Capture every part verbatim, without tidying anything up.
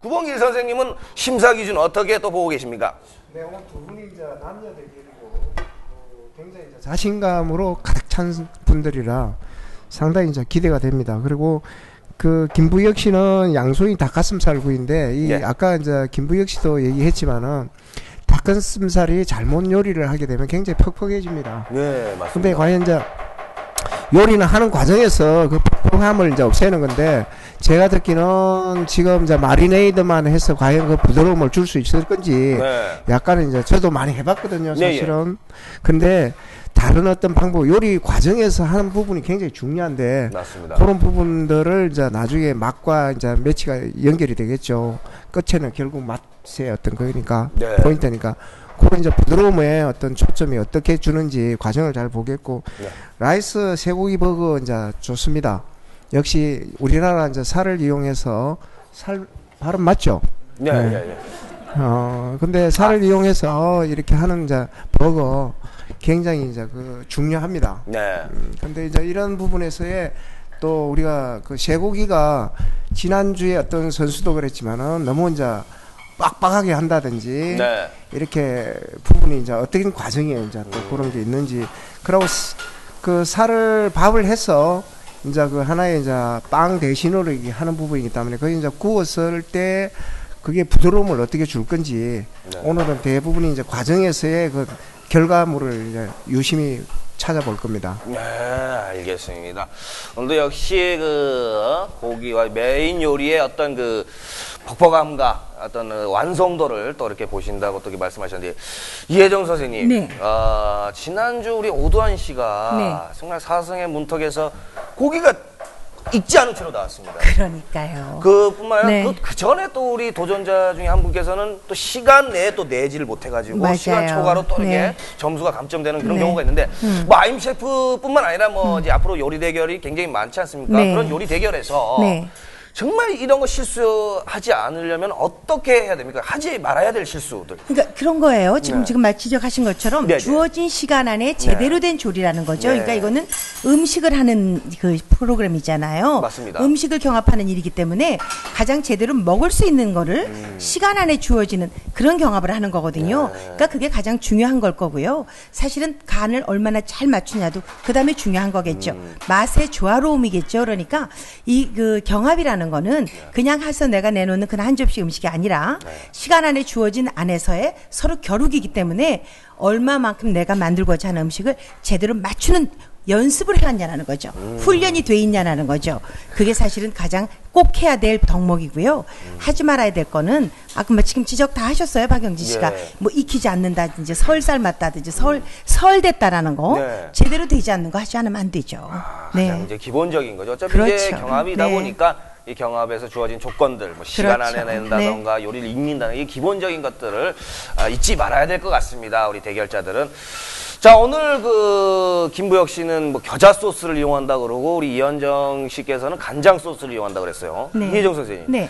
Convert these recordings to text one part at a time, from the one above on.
구봉길 선생님은 심사 기준 어떻게 또 보고 계십니까? 네, 오늘 두 분이 이제 남녀 대결이고 어, 굉장히 이제 자신감으로 가득 찬 분들이라 상당히 이제 기대가 됩니다. 그리고 그 김부혁 씨는 양손이 닭가슴살 구이인데 이 예. 아까 이제 김부혁 씨도 얘기했지만은 닭가슴살이 잘못 요리를 하게 되면 굉장히 퍽퍽해집니다. 네, 맞습니다. 근데 과연 이제 요리는 하는 과정에서 그 퍽퍽함을 이제 없애는 건데 제가 듣기는 지금 이제 마리네이드만 해서 과연 그 부드러움을 줄 수 있을 건지 네. 약간은 이제 저도 많이 해봤거든요, 네, 사실은. 근데 다른 어떤 방법, 요리 과정에서 하는 부분이 굉장히 중요한데 맞습니다. 그런 부분들을 이제 나중에 맛과 이제 매치가 연결이 되겠죠. 끝에는 결국 맛의 어떤 거니까 네. 포인트니까. 그런 이제 부드러움의 어떤 초점이 어떻게 주는지 과정을 잘 보겠고 네. 라이스 쇠고기 버거 이제 좋습니다. 역시 우리나라 이제 살을 이용해서 살 발음 맞죠? 네, 네. 네, 네. 어 근데 살을 아. 이용해서 이렇게 하는 이제 버거 굉장히 이제 그 중요합니다. 네. 음, 근데 이제 이런 부분에서의 또 우리가 그 쇠고기가 지난주에 어떤 선수도 그랬지만은 너무 이제 빡빡하게 한다든지 네. 이렇게 부분이 이제 어떻게 과정이에요. 이제 또 그런 게 있는지. 그리고 그 살을 밥을 해서 이제 그 하나의 이제 빵 대신으로 이게 하는 부분이기 때문에 거기 이제 구웠을 때 그게 부드러움을 어떻게 줄 건지 네. 오늘은 대부분이 이제 과정에서의 그 결과물을 이제 유심히 찾아볼 겁니다. 네, 알겠습니다. 오늘도 역시 그 고기와 메인 요리의 어떤 그 퍽퍽함과 어떤 완성도를 또 이렇게 보신다고 또 이렇게 말씀하셨는데 이혜정 선생님, 네. 어, 지난주 우리 오두환 씨가 네. 정말 사승의 문턱에서 고기가 익지 않은 채로 나왔습니다. 그러니까요. 그뿐만 아니라 네. 그, 그 전에 또 우리 도전자 중에 한 분께서는 또 시간 내에 또 내지를 못해가지고 맞아요. 시간 초과로 또 이렇게 네. 점수가 감점되는 그런 네. 경우가 있는데 음. 뭐 아임 셰프뿐만 아니라 뭐 이제 앞으로 요리 대결이 굉장히 많지 않습니까? 네. 그런 요리 대결에서 네. 정말 이런 거 실수하지 않으려면 어떻게 해야 됩니까? 하지 말아야 될 실수들. 그러니까 그런 거예요. 지금 네. 지금 말 지적하신 것처럼 네네. 주어진 시간 안에 제대로 된 조리라는 거죠. 네. 그러니까 이거는 음식을 하는 그 프로그램이잖아요. 맞습니다. 음식을 경합하는 일이기 때문에 가장 제대로 먹을 수 있는 거를 음. 시간 안에 주어지는 그런 경합을 하는 거거든요. 네. 그러니까 그게 가장 중요한 걸 거고요. 사실은 간을 얼마나 잘 맞추냐도 그 다음에 중요한 거겠죠. 음. 맛의 조화로움이겠죠. 그러니까 이 그 경합이라는 거는 네. 그냥 해서 내가 내놓는 그냥 한 접시 음식이 아니라 네. 시간 안에 주어진 안에서의 서로 겨루기이기 때문에 얼마만큼 내가 만들고자 하는 음식을 제대로 맞추는 연습을 해왔냐는 거죠. 음. 훈련이 돼 있냐는 거죠. 그게 사실은 가장 꼭 해야 될 덕목이고요. 음. 하지 말아야 될 거는 아까 뭐 지금 지적 다 하셨어요, 박영진 씨가. 예. 뭐 익히지 않는다든지 설 삶았다든지 설 음. 설됐다라는 거 네. 제대로 되지 않는 거 하지 않으면 안 되죠. 아, 네. 가장 이제 기본적인 거죠. 어차피 그렇죠. 이제 경합이다 네. 보니까 이 경합에서 주어진 조건들, 뭐 시간 그렇죠. 안에 낸다던가 네. 요리를 익는다는 이 기본적인 것들을 아, 잊지 말아야 될 것 같습니다. 우리 대결자들은. 자, 오늘 그 김부혁 씨는 뭐 겨자 소스를 이용한다 그러고 우리 이현정 씨께서는 간장 소스를 이용한다 그랬어요. 네. 이혜정 선생님. 네.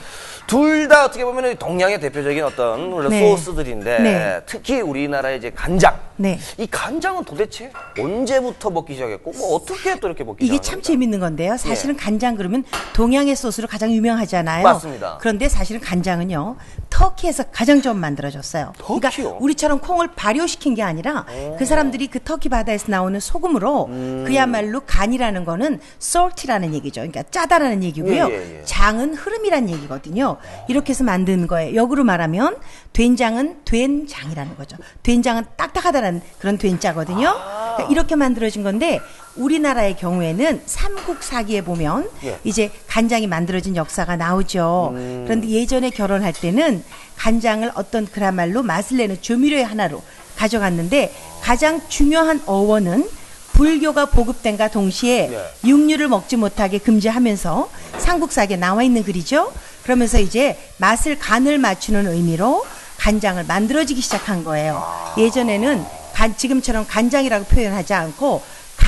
둘 다 어떻게 보면 동양의 대표적인 어떤 네. 소스들인데 네. 특히 우리나라의 이제 간장. 네. 이 간장은 도대체 언제부터 먹기 시작했고 뭐 어떻게 또 이렇게 먹기 이게 시작합니까? 참 재밌는 건데요. 사실은 예. 간장 그러면 동양의 소스로 가장 유명하잖아요. 맞습니다. 그런데 사실은 간장은요. 터키에서 가장 좀 만들어졌어요. 터키요? 그러니까 우리처럼 콩을 발효시킨 게 아니라 오. 그 사람들이 그 터키 바다에서 나오는 소금으로 음. 그야말로 간이라는 거는 salt라는 얘기죠. 그러니까 짜다라는 얘기고요. 예, 예, 예. 장은 흐름이라는 얘기거든요. 이렇게 해서 만든 거예요. 역으로 말하면 된장은 된장이라는 거죠. 된장은 딱딱하다는 그런 된자거든요. 아. 그러니까 이렇게 만들어진 건데 우리나라의 경우에는 삼국사기에 보면 예. 이제 간장이 만들어진 역사가 나오죠. 음. 그런데 예전에 결혼할 때는 간장을 어떤 그야말로 맛을 내는 조미료의 하나로 가져갔는데 가장 중요한 어원은 불교가 보급된과 동시에 예. 육류를 먹지 못하게 금지하면서 삼국사기에 나와 있는 글이죠. 그러면서 이제 맛을 간을 맞추는 의미로 간장을 만들어지기 시작한 거예요. 아. 예전에는 간, 지금처럼 간장이라고 표현하지 않고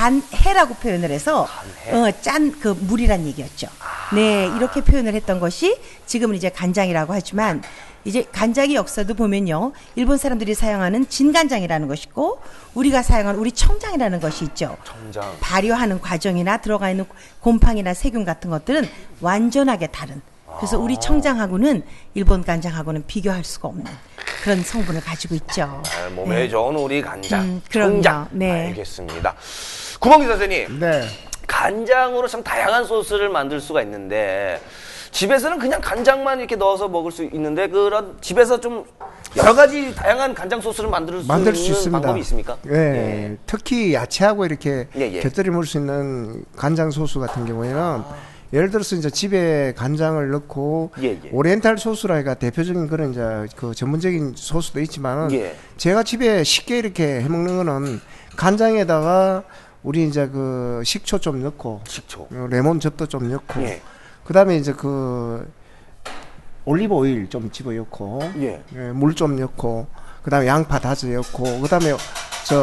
간해라고 표현을 해서 어, 짠 그 물이란 얘기였죠. 아. 네, 이렇게 표현을 했던 것이 지금은 이제 간장이라고 하지만 이제 간장의 역사도 보면요. 일본 사람들이 사용하는 진간장이라는 것이 있고 우리가 사용하는 우리 청장이라는 것이 있죠. 청장. 발효하는 과정이나 들어가 있는 곰팡이나 세균 같은 것들은 완전하게 다른 그래서 우리 청장하고는 일본 간장하고는 비교할 수가 없는 그런 성분을 가지고 있죠. 아, 몸에 네. 좋은 우리 간장, 음, 그럼요. 청장. 네. 알겠습니다. 구멍기 선생님, 네. 간장으로 참 다양한 소스를 만들 수가 있는데 집에서는 그냥 간장만 이렇게 넣어서 먹을 수 있는데 그런 집에서 좀 여러 가지 다양한 간장 소스를 만들 수 만들 수 있는 있습니다. 방법이 있습니까? 예. 예. 특히 야채하고 이렇게 예, 예. 곁들여 먹을 수 있는 간장 소스 같은 경우에는 예를 들어서 이제 집에 간장을 넣고 예, 예. 오리엔탈 소스라가 대표적인 그런 이제 그 전문적인 소스도 있지만은 예. 제가 집에 쉽게 이렇게 해 먹는 거는 간장에다가 우리 이제 그 식초 좀 넣고 식초. 어, 레몬즙도 좀 넣고 예. 그다음에 이제 그 올리브 오일 좀 집어 넣고 예. 물 좀 넣고 그다음에 양파 다져 넣고 그다음에 저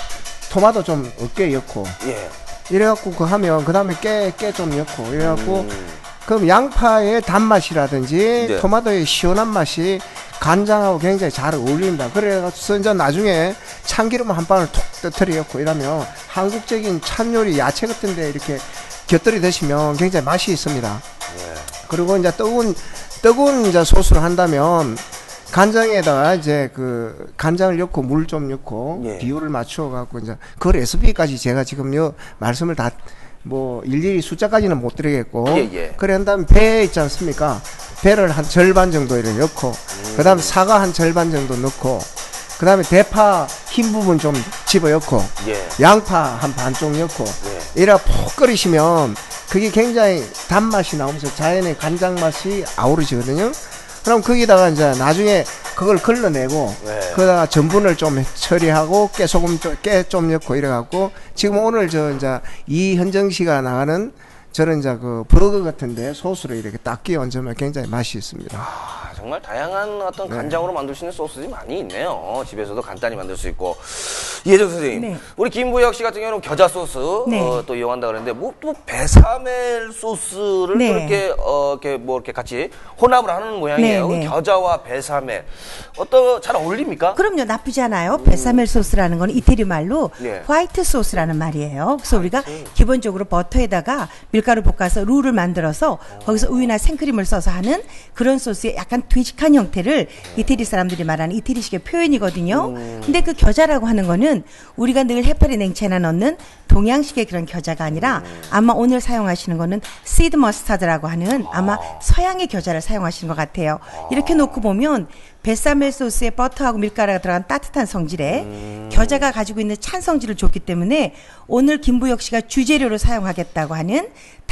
토마토 좀 어깨 넣고 예. 이래갖고 그 하면 그다음에 깨 깨 좀 넣고 이래갖고 음. 그럼 양파의 단맛이라든지 네. 토마토의 시원한 맛이 간장하고 굉장히 잘 어울린다. 그래서 이제 나중에 참기름 한 방울 톡 떠뜨려갖고 이러면 한국적인 찬요리 야채 같은데 이렇게 곁들여 드시면 굉장히 맛이 있습니다. 예. 그리고 이제 뜨거운 뜨거운 이제 소스를 한다면 간장에다가 이제 그 간장을 넣고 물 좀 넣고 예. 비율을 맞춰 갖고 이제 그 레시피까지 제가 지금 요 말씀을 다 뭐 일일이 숫자까지는 못 드리겠고 예, 예. 그래 한 다음에 배 있지 않습니까? 배를 한 절반 정도 이렇게 넣고 음. 그다음에 사과 한 절반 정도 넣고 그다음에 대파 흰 부분 좀 집어 넣고 예. 양파 한 반쪽 넣고 예. 이래 푹 끓이시면 그게 굉장히 단맛이 나오면서 자연의 간장 맛이 아우르지거든요. 그럼 거기다가 이제 나중에 그걸 걸러내고 네. 거기다가 전분을 좀 처리하고 깨소금 깨 좀 넣고 이래갖고 지금 오늘 저 이제 이현정 씨가 나가는 저런 이제 그 버거 같은데 소스를 이렇게 딱 끼워 얹으면 굉장히 맛이 있습니다. 아, 정말 다양한 어떤 네. 간장으로 만들 수 있는 소스들이 많이 있네요. 집에서도 간단히 만들 수 있고. 이혜정 선생님, 네. 우리 김부혁 씨 같은 경우는 겨자 소스 네. 어, 또 이용한다 그러는데 뭐 또 베사멜 소스를 네. 또 이렇게 어 이렇게 뭐 이렇게 같이 혼합을 하는 모양이에요. 네, 네. 겨자와 베사멜 어떤 잘 어울립니까? 그럼요, 나쁘지 않아요. 베사멜 소스라는 건 이태리 말로 예. 화이트 소스라는 말이에요. 그래서 우리가 기본적으로 버터에다가 밀가루 볶아서 룰을 만들어서 거기서 우유나 생크림을 써서 하는 그런 소스의 약간 되직한 형태를 이태리 사람들이 말하는 이태리식의 표현이거든요. 근데 그 겨자라고 하는 거는 우리가 늘 해파리 냉채나 넣는 동양식의 그런 겨자가 아니라 아마 오늘 사용하시는 거는 시드 머스타드라고 하는 아마 서양의 겨자를 사용하시는 것 같아요. 이렇게 놓고 보면 베사멜 소스에 버터하고 밀가루가 들어간 따뜻한 성질에 음. 겨자가 가지고 있는 찬 성질을 줬기 때문에 오늘 김부혁 씨가 주재료로 사용하겠다고 하는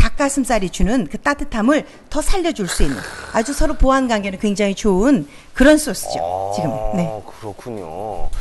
닭가슴살이 주는 그 따뜻함을 더 살려줄 수 있는 아주 서로 보완 관계는 굉장히 좋은 그런 소스죠. 아, 지금. 네. 그렇군요.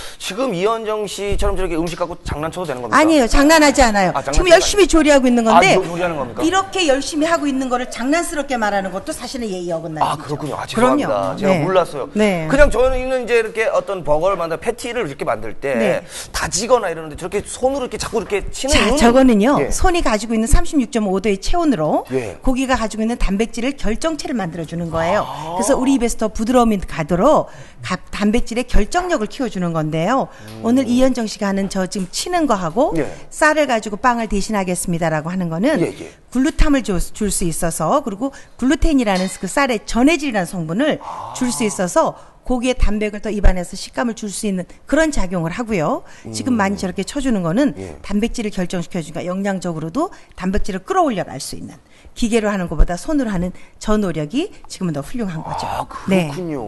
지금 이현정 씨처럼 저렇게 음식 갖고 장난쳐도 되는 겁니까? 아니에요. 장난하지 않아요. 아, 장난치는 지금 열심히 조리하고 있는 건데 아, 요- 요리하는 겁니까? 이렇게 열심히 하고 있는 거를 장난스럽게 말하는 것도 사실은 예의 어긋나는 아, 거죠. 그렇군요. 아, 죄송합니다. 그럼요. 제가 네. 몰랐어요. 네. 그냥 저는 이제 이렇게 어떤 버거를 만들, 패티를 이렇게 만들 때 네. 다지거나 이러는데 저렇게 손으로 이렇게 자꾸 이렇게 치는 자, 이유는? 저거는요. 예. 손이 가지고 있는 삼십육 점 오 도의 체온으로 예. 고기가 가지고 있는 단백질을 결정체를 만들어 주는 거예요. 그래서 우리 입에서 더 부드러움이 가도록 가- 단백질의 결정력을 키워주는 건데요. 오늘 이현정 씨가 하는 저 지금 치는 거하고 예. 쌀을 가지고 빵을 대신하겠습니다라고 하는 거는 예, 예. 글루탐을 줄 수 있어서 그리고 글루텐이라는 그 쌀의 전해질이라는 성분을 줄 수 있어서 고기의 단백을 더 입안에서 식감을 줄 수 있는 그런 작용을 하고요. 지금 많이 저렇게 쳐주는 거는 예. 단백질을 결정시켜주니까 영양적으로도 단백질을 끌어올려 갈 수 있는 기계로 하는 것보다 손으로 하는 저 노력이 지금은 더 훌륭한 거죠. 아, 네.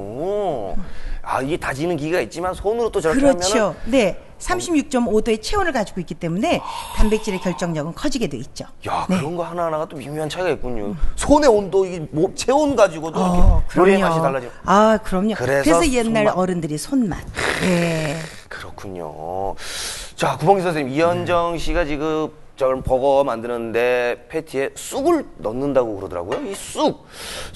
그렇군요. 아, 이게 다지는 기계가 있지만 손으로 또 저렇게 그렇죠. 하면은 네. 삼십육 점 오 도의 체온을 가지고 있기 때문에 단백질의 결정력은 커지게 돼 있죠. 야, 네. 그런 거 하나하나가 또 미묘한 차이가 있군요. 손의 온도, 이게 뭐 체온 가지고도 어, 이렇게 요리의 맛이 달라져. 아, 그럼요. 그래서 그래서, 옛날 손맛. 어른들이 손맛. 예. 그렇군요. 자, 구봉기 선생님, 이현정 씨가 지금 저런 버거 만드는데 패티에 쑥을 넣는다고 그러더라고요. 이 쑥,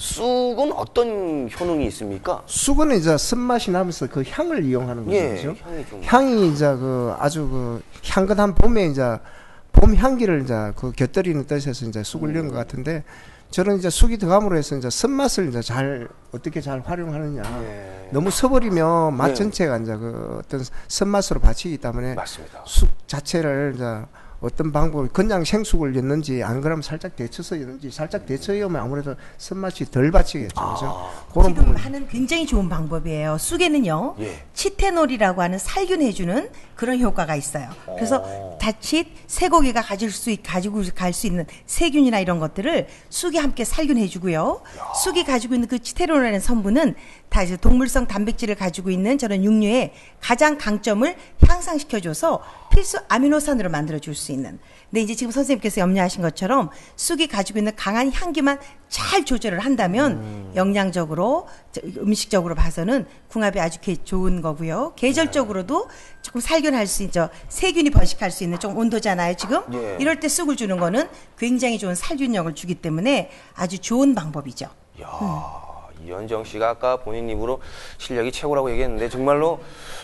쑥은 어떤 효능이 있습니까? 쑥은 이제 쓴맛이 나면서 그 향을 이용하는 거죠. 예, 그죠? 향이 좀- 향이 이제 그 아주 그 향긋한 봄에 이제 봄 향기를 이제 그 곁들이는 뜻에서 이제 쑥을 넣은 것 같은데 저는 이제 쑥이 들어감으로 해서 이제 쓴맛을 이제 잘 어떻게 잘 활용하느냐. 예. 너무 써버리면 맛 네. 전체가 이제 그 어떤 쓴맛으로 바치기 때문에 맞습니다. 쑥 자체를 이제 어떤 방법이 그냥 생숙을 였는지 안 그러면 살짝 데쳐서 였는지 살짝 데쳐서 면 아무래도 손맛이 덜 받치겠죠. 그래서 그런 지금 부분. 하는 굉장히 좋은 방법이에요. 쑥에는요, 예. 치테놀이라고 하는 살균해주는 그런 효과가 있어요. 그래서 자칫 쇠고기가 가질 수, 있- 가지고 갈 수 있는 세균이나 이런 것들을 쑥이 함께 살균해주고요. 쑥이 가지고 있는 그 치테놀이라는 성분은 다 이제 동물성 단백질을 가지고 있는 저런 육류의 가장 강점을 향상시켜줘서 필수 아미노산으로 만들어줄 수 있는. 근데 이제 지금 선생님께서 염려하신 것처럼 쑥이 가지고 있는 강한 향기만 잘 조절을 한다면 음. 영양적으로, 음식적으로 봐서는 궁합이 아주 개- 좋은 거고요. 계절적으로도 조금 살균할 수 있죠. 세균이 번식할 수 있는 좀 온도잖아요, 지금. 예. 이럴 때 쑥을 주는 거는 굉장히 좋은 살균력을 주기 때문에 아주 좋은 방법이죠. 야, 이현정 씨가 아까 본인 입으로 실력이 최고라고 얘기했는데 정말로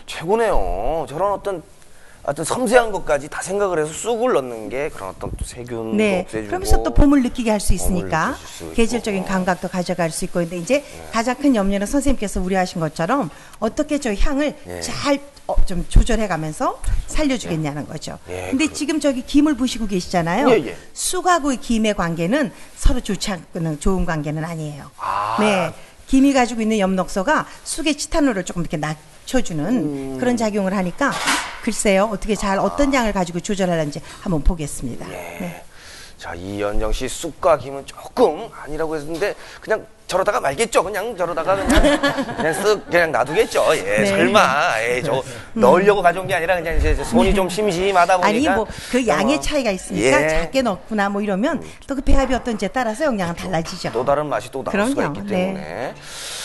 최고네요. 저런 어떤 어떤 섬세한 것까지 다 생각을 해서 쑥을 넣는 게 그런 어떤 또 세균도 네. 없애주고. 그러면서 또 봄을 느끼게 할 수 있으니까 느낄 수 있고. 계절적인 감각도 가져갈 수 있고. 근데 이제 가장 큰 염려는 선생님께서 우려하신 것처럼 어떻게 저 향을 예. 잘 어, 좀 조절해 가면서 살려주겠냐는 거죠. 예, 근데 그- 지금 저기 김을 부시고 계시잖아요. 예, 예. 쑥하고 김의 관계는 서로 좋지 않는 좋은 관계는 아니에요. 아. 네. 김이 가지고 있는 엽록소가 쑥의 치타놀을 조금 이렇게 낮춰주는 음. 그런 작용을 하니까 글쎄요, 어떻게 잘 어떤 양을 가지고 조절하는지 한번 보겠습니다. 예. 네. 자, 이현정 씨 쑥과 김은 조금 아니라고 했는데 그냥 저러다가 말겠죠. 그냥 저러다가 그냥 그냥 쓱 그냥 놔두겠죠. 예, 네. 설마. 예, 저 넣으려고 가져온 게 아니라 그냥 이제 손이 좀 심심하다 보니까. 아니 뭐 그 양의 어, 차이가 있으니까 예. 작게 넣구나 뭐 이러면 또 그 배합이 어떤지에 따라서 영양은 달라지죠. 또 다른 맛이 또 나올 수가 그럼요. 있기 네. 때문에.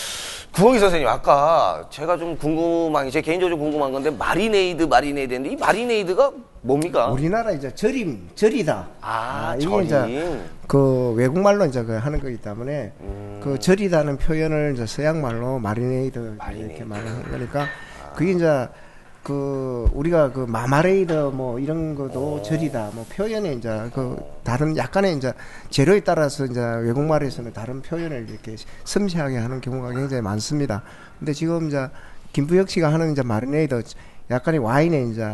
구홍희 선생님, 아까 제가 좀 궁금한 게, 제 개인적으로 좀 궁금한 건데, 마리네이드, 마리네이드 했는데, 이 마리네이드가 뭡니까? 우리나라 이제 절임, 절이다. 아, 이게 절임. 이제 그 외국말로 이제 그 하는 거기 때문에 음. 그 절이다는 표현을 이제 서양말로 마리네이드 마리네이드. 이렇게 말하는 거니까 그게 이제 그 우리가 그 마마레이드 뭐 이런 것도 절이다 뭐 표현에 이제 그 다른 약간의 이제 재료에 따라서 이제 외국말에서는 다른 표현을 이렇게 섬세하게 하는 경우가 굉장히 많습니다. 근데 지금 이제 김부혁 씨가 하는 이제 마리네이드 약간의 와인에 이제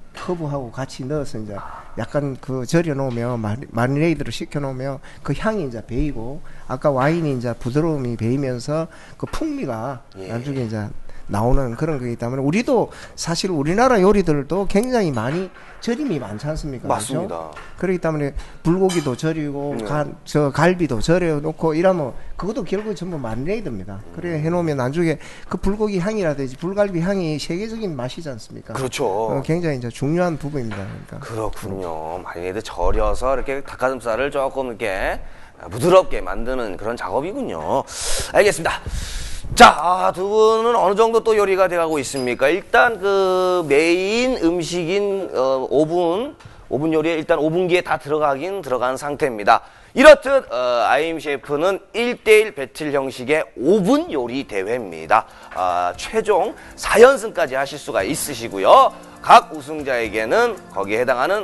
허브하고 같이 넣어서 이제 약간 그 절여 놓으면 마리, 마리네이드를 시켜 놓으면 그 향이 이제 배이고 아까 와인이 이제 부드러움이 배이면서 그 풍미가 예. 나중에 이제 나오는 그런 거기 때문에 우리도 사실 우리나라 요리들도 굉장히 많이 절임이 많지 않습니까? 맞습니다. 그렇죠? 그렇기 때문에 불고기도 절이고 네. 간, 저 갈비도 절여 놓고 이러면 그것도 결국 전부 마리네이드입니다. 그래 해놓으면 나중에 그 불고기 향이라든지 불갈비 향이 세계적인 맛이지 않습니까? 그렇죠. 어, 굉장히 이제 중요한 부분입니다. 그러니까. 그렇군요. 마리네이드 절여서 이렇게 닭가슴살을 조금 이렇게 부드럽게 만드는 그런 작업이군요. 알겠습니다. 자, 아, 두 분은 어느 정도 또 요리가 돼가고 있습니까? 일단 그 메인 음식인 어, 오븐, 오븐 요리에 일단 오븐기에 다 들어가긴 들어간 상태입니다. 이렇듯 어, 아이엠 셰프는 일 대일 배틀 형식의 오븐 요리 대회입니다. 아, 최종 사 연승까지 하실 수가 있으시고요. 각 우승자에게는 거기에 해당하는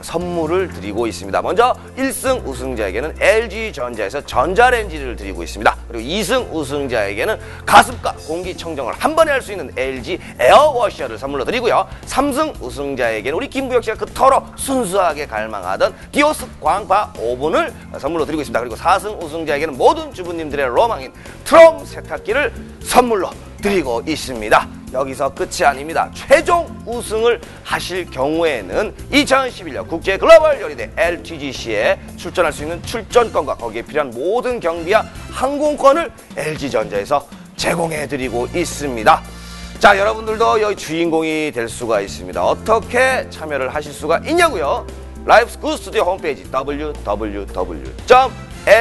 선물을 드리고 있습니다. 먼저 일 승 우승자에게는 엘지전자에서 전자레인지를 드리고 있습니다. 그리고 이 승 우승자에게는 가습과 공기청정을 한 번에 할 수 있는 엘지 에어워셔를 선물로 드리고요. 삼 승 우승자에게는 우리 김부혁 씨가 그토록 순수하게 갈망하던 디오스 광파 오븐을 선물로 드리고 있습니다. 그리고 사 승 우승자에게는 모든 주부님들의 로망인 트럼 세탁기를 선물로 드리고 있습니다. 여기서 끝이 아닙니다. 최종 우승을 하실 경우에는 이천십일 년 국제 글로벌 요리대 엘티지씨에 출전할 수 있는 출전권과 거기에 필요한 모든 경비와 항공권을 엘지전자에서 제공해드리고 있습니다. 자, 여러분들도 여기 주인공이 될 수가 있습니다. 어떻게 참여를 하실 수가 있냐고요? 라이프 굿 스튜디오 홈페이지 더블유 더블유 더블유 점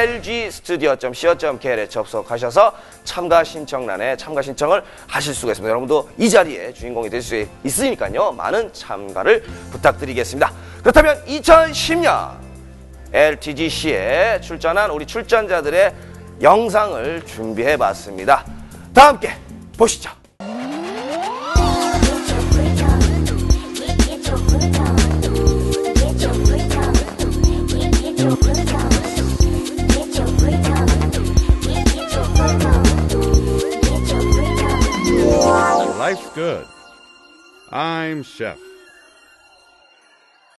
엘지 스튜디오 점 씨오 점 케이알에 접속하셔서 참가 신청란에 참가 신청을 하실 수가 있습니다. 여러분도 이 자리에 주인공이 될 수 있으니까요. 많은 참가를 부탁드리겠습니다. 그렇다면 이천십 년 엘티지씨에 출전한 우리 출전자들의 영상을 준비해봤습니다. 다 함께 보시죠. Life's good. I'm Chef.